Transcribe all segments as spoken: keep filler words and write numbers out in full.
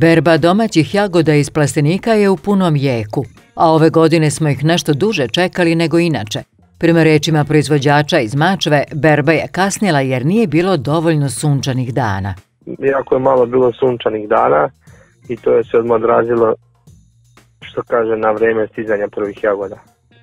Berba domaćih jagoda iz plastenika je u punom jeku, a ove godine smo ih nešto duže čekali nego inače. Prema rečima proizvođača iz Mačve, berba je kasnila jer nije bilo dovoljno sunčanih dana. Jako je malo bilo sunčanih dana i to je se odmah odrazilo, što kaže, na vreme stizanja prvih jagoda.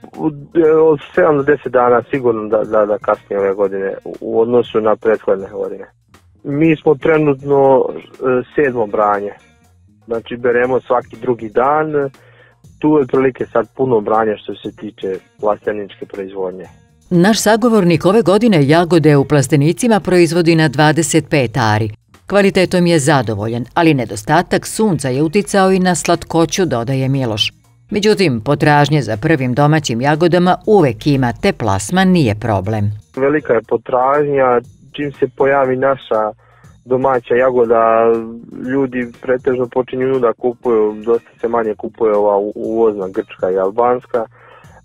Od sedam do deset dana sigurno da, da, da kasnije ove godine u odnosu na prethodne godine. Mi smo trenutno sedmo branje, znači beremo svaki drugi dan, tu je otprilike sad puno branje što se tiče plasteničke proizvodnje. Naš sagovornik ove godine jagode u plastenicima proizvodi na dvadeset pet ari. Kvalitetom je zadovoljan, ali nedostatak sunca je uticao i na slatkoću, dodaje Miloš. Međutim, potražnje za prvim domaćim jagodama uvek ima, te plasman nije problem. Velika je potražnja, čim se pojavi naša domaća jagoda, ljudi pretežno počinju da kupuju, dosta se manje kupuje ova uvozna grčka i albanska. E,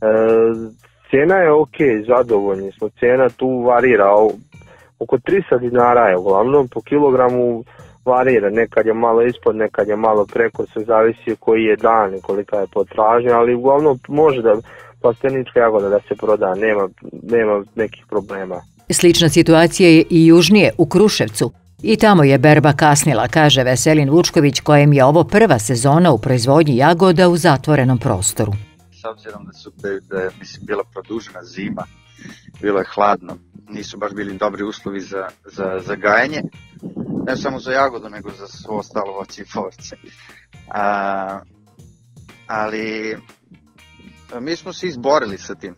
cena je ok, zadovoljni smo, cena tu varira, oko tristo dinara je uglavnom, po kilogramu varira, nekad je malo ispod, nekad je malo preko, sve zavisi koji je dan i kolika je potražnja, ali uglavnom može da plastenička jagoda da se proda, nema, nema nekih problema. Slična situacija je i južnije, u Kruševcu. I tamo je berba kasnila, kaže Veselin Vučković, kojem je ovo prva sezona u proizvodnji jagoda u zatvorenom prostoru. S obzirom da su da je, mislim, bila produžena zima, bilo je hladno, nisu baš bili dobri uslovi za, za, za gajanje, ne samo za jagodu, nego za svo ostalo voće i povrće. A, ali mi smo se izborili sa tim.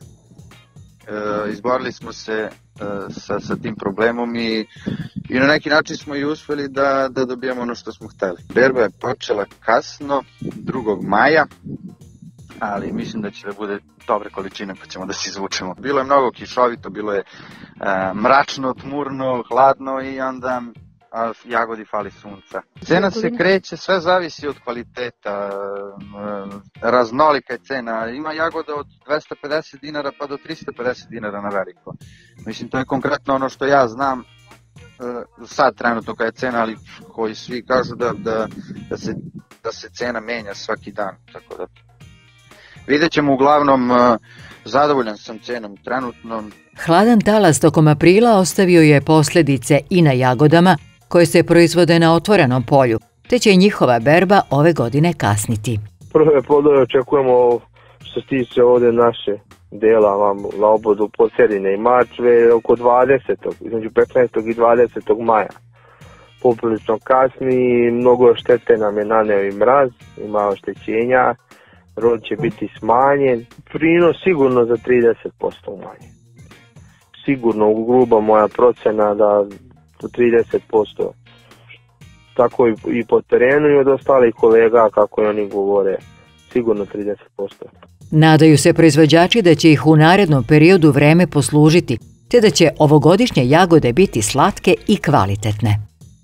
E, izborili smo se e, sa, sa tim problemom i, i na neki način smo i uspeli da, da dobijemo ono što smo hteli. Berba je počela kasno, drugog maja, ali mislim da će da bude dobre količine pa ćemo da se izvučemo. Bilo je mnogo kišovito, bilo je e, mračno, tmurno, hladno i onda a, jagodi fali sunca. Cena se kreće, sve zavisi od kvaliteta, e, raznolika je cena. Ima jagoda od dvesta pedeset dinara pa do trista pedeset dinara na veliko. Mislim, to je konkretno ono što ja znam e, sad trenutno koja je cena, ali koji svi kažu da, da, da, se, da se cena menja svaki dan, tako da vidjet ćemo. Uglavnom, zadovoljan sam cenom trenutno. Hladan talas tokom aprila ostavio je posljedice i na jagodama koje se proizvode na otvorenom polju, te će njihova berba ove godine kasniti. Prve plodove očekujemo što se tiče ovdje naše dela vam na obodu Posedine i Mačve oko dvadesetog, između petnaestog i dvadesetog maja. Poprilično kasni, mnogo štete nam je naneo i mraz, ima oštećenja. Rod će biti smanjen, prinos sigurno za trideset posto manje. Sigurno, u grubo moja procena da do trideset posto. Tako i po terenu i od ostalih kolega, kako i oni govore, sigurno trideset posto. Nadaju se proizvođači da će ih u narednom periodu vreme poslužiti, te da će ovogodišnje jagode biti slatke i kvalitetne.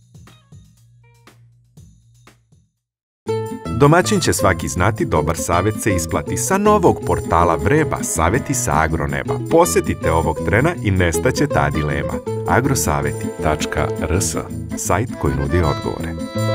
Domaćin će svaki znati, dobar savjet se isplati. Sa novog portala Vreba, savjeti sa agroneba. Posjetite ovog trena i nestaće ta dilema. agrosaveti tačka rs, sajt koji nudi odgovore.